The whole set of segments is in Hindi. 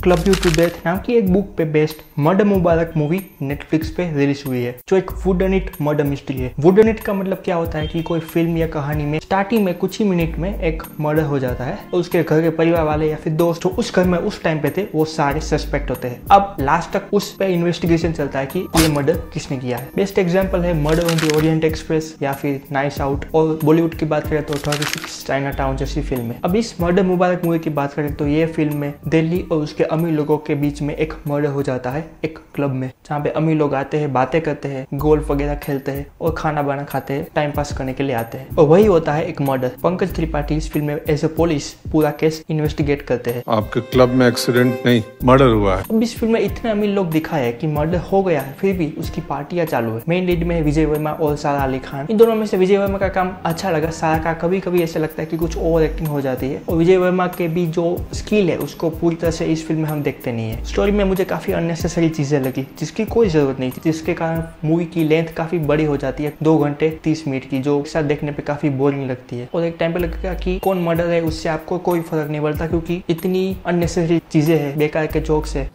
क्लब यू टू डेथ नाम की एक बुक पे based murder Mubarak movie Netflix पे रिलीज हुई है, जो एक वुडन इट मर्डर मिस्ट्री है। वुडन इट का मतलब क्या होता है कि कोई फिल्म या कहानी में स्टार्टिंग में कुछ ही मिनट में एक मर्डर हो जाता है और उसके घर के परिवार वाले या फिर दोस्त उस घर में उस टाइम पे थे वो सारे सस्पेक्ट होते हैं। अब लास्ट तक उस पे इन्वेस्टिगेशन चलता है कि ये मर्डर किसने किया है। बेस्ट एग्जांपल है murder on the Orient Express या फिर नाइट्स आउट, और बॉलीवुड की बात करें तो 36 चाइना टाउन जैसी फिल्म है। अब इस मर्डर मुबारक मूवी की बात करें तो ये फिल्म में दिल्ली और उसके अमीर लोगों के बीच में एक मर्डर हो जाता है एक क्लब में, जहाँ पे अमीर लोग आते हैं, बातें करते हैं, गोल्फ वगैरह खेलते हैं और खाना बाना खाते हैं, टाइम पास करने के लिए आते हैं, और वही होता है एक मर्डर। पंकज त्रिपाठी इस फिल्म में एज ए पुलिस पूरा केस इन्वेस्टिगेट करते हैं। आपके क्लब में एक्सीडेंट नहीं, मर्डर हुआ है। अब इस फिल्म में इतने अमीर लोग दिखाए है कि मर्डर हो गया है फिर भी उसकी पार्टियां चालू है। मेन लीड में है विजय वर्मा और सारा अली खान। इन दोनों में से विजय वर्मा का काम अच्छा लगा, सारा का कभी कभी ऐसा लगता है कि कुछ ओवर एक्टिंग हो जाती है, और विजय वर्मा के भी जो स्किल है उसको पूरी तरह से इस फिल्म में हम देखते नहीं है। स्टोरी में मुझे काफी अननेसेसरी चीजें लगी जिसकी कोई जरूरत नहीं थी, जिसके कारण मूवी की लेंथ काफी बड़ी हो जाती है, 2 घंटे 30 मिनट की, जो एक साथ देखने पे काफी बोरिंग लगती है। और एक टाइम पे लगेगा कि कौन मर्डर है उससे आपको कोई फर्क नहीं पड़ता, क्योंकि इतनी अननेसेसरी चीजें हैं, बेकार के जोक्स है।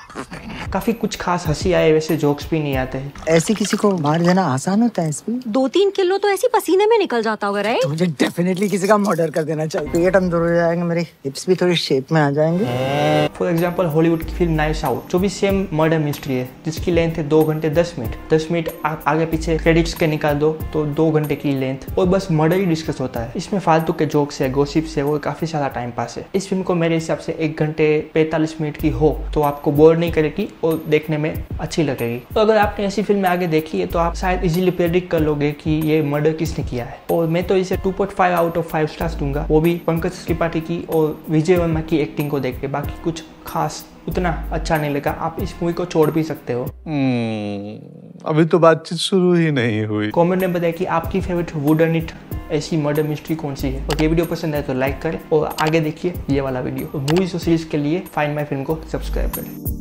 काफी कुछ खास हंसी आए वैसे जोक्स भी नहीं आते हैं। ऐसे किसी को मार देना आसान होता है इसमें? 2-3 किलो तो ऐसे पसीने में निकल जाता होगा, राइट? तो मुझे डेफिनेटली किसी का मर्डर कर देना चाहिए। पेट अंदर हो जाएगा, मेरे हिप्स भी थोड़ी शेप में आ जाएंगे। फॉर एग्जाम्पल हॉलीवुड की फिल्म नाइट्स आउट, जो भी सेम मर्डर मिस्ट्री है, जिसकी लेंथ है 2 घंटे 10 मिनट। 10 मिनट आप आगे पीछे क्रेडिट्स के निकाल दो तो 2 घंटे की लेंथ, और बस मर्डर ही डिस्कस होता है। इसमें फालतू के जोक्स है, गॉसिप्स है, वो काफी सारा टाइम पास है। इस फिल्म को मेरे हिसाब से 1 घंटे 45 मिनट की हो तो आपको बोर नहीं करेगी और देखने में अच्छी लगेगी। तो अगर आपने ऐसी फिल्म आगे देखी है तो आप शायद इजीली प्रेडिक्ट कर लोगे कि ये मर्डर किसने किया है। और मैं तो इसे 2.5 आउट ऑफ 5 स्टार्स दूंगा, वो भी पंकज त्रिपाठी की और विजय वर्मा की एक्टिंग को देख के। बाकी कुछ खास उतना अच्छा नहीं लगा, आप इस मूवी को छोड़ भी सकते हो। अभी तो बातचीत शुरू ही नहीं हुई। कमेंट में बताएं कि आपकी फेवरेट वुडन इट ऐसी मर्डर मिस्ट्री कौन सी है, और ये वीडियो पसंद है तो लाइक करें और आगे देखिए ये वाला वीडियो। मूवीज और सीरीज के लिए फाइंड माय फिल्म को सब्सक्राइब करें।